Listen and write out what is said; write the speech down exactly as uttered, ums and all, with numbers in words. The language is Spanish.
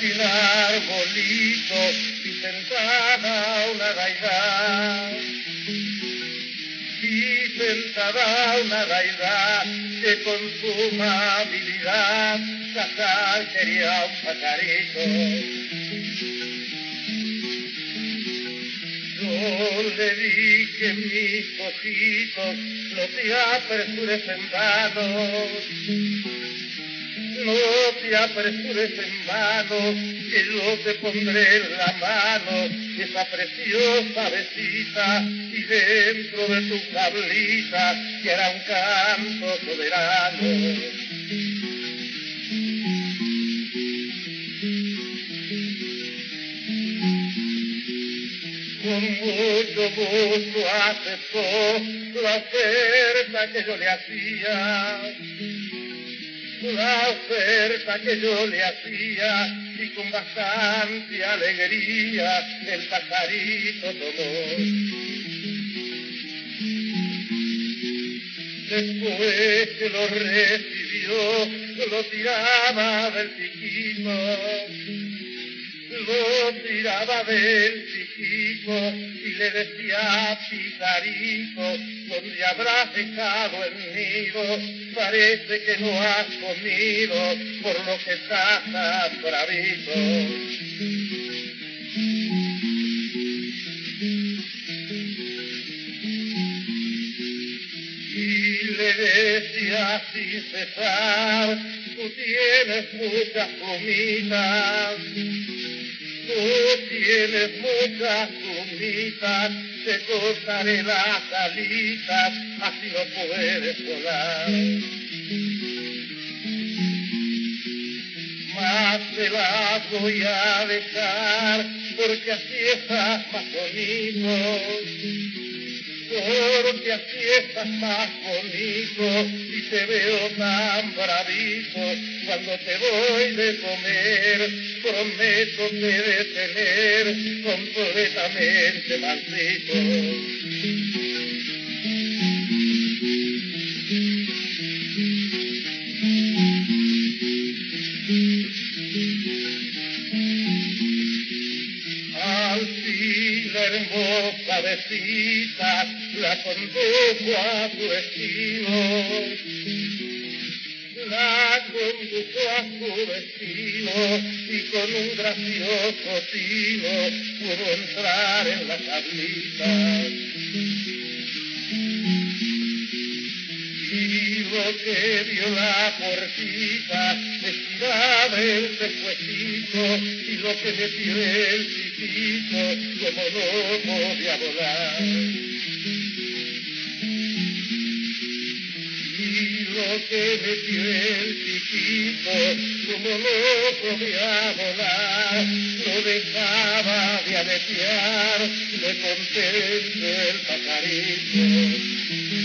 sin arbolito y sentada una gaidad. Y sentada una gaidad que con su amabilidad cazar quería un pajarito. Yo le dije, mis ojitos, no te apresures en vano, no te apresures en vano, que yo te pondré en la mano esa preciosa besita y dentro de tu jaulita que hará un canto soberano. Con mucho gusto aceptó la oferta que yo le hacía, la oferta que yo le hacía, y con bastante alegría el pajarito tomó. Después que lo recibió, lo tiraba del piquito, lo tiraba del piquito y le decía, picarito, donde habrás dejado el nido, parece que no has comido, por lo que estás tan bravito. Y le decía sin cesar, tú tienes muchas plumitas, tú tienes muchas plumitas, te cortaré las alitas, así no puedes volar. Más te las voy a dejar, porque así estás más bonito, porque así estás más bonito y te veo tan bravito. Cuando te voy de comer, prometo te de tener completamente maldito. Al fin la hermosa besita la condujo a su destino, la condujo a su destino y con un gracioso tino pudo entrar en la tablita. Y lo que vio la puertita estiraba el pescuecito y lo que me tiré el chiquito como no podía volar. Y lo que me tiré el chiquito como no podía volar, no dejaba de aletear de contento el pajarito.